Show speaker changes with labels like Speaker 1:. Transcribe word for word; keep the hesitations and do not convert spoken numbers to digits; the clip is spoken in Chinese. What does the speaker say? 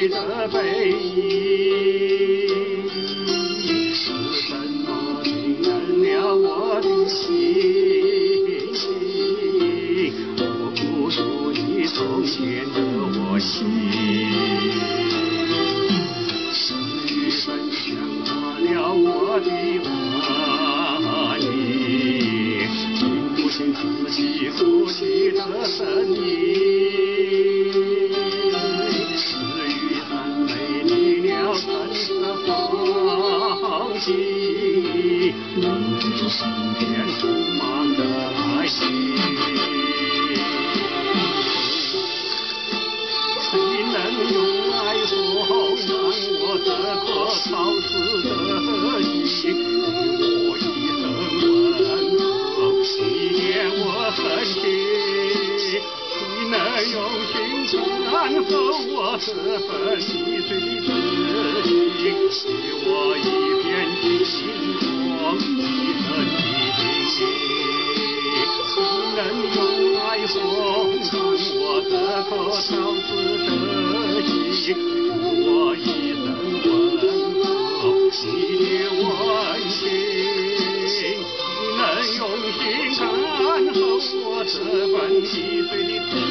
Speaker 1: 你的背影，是什么惊人了我的心情？我不如你从前的我心，是雨分享化了我的爱意，听不清自己呼吸的声音。 放弃，你就身边充满的爱情，谁能用爱烘干我这颗草籽的心？给我一声问候，一点我深情。谁能用心感受我这份易碎的真情？给我一片星光，一生的叮咛。谁能用爱烘干我这颗草籽的心？给我一声问候，一点温馨。谁能用心感受我这份易碎的真情？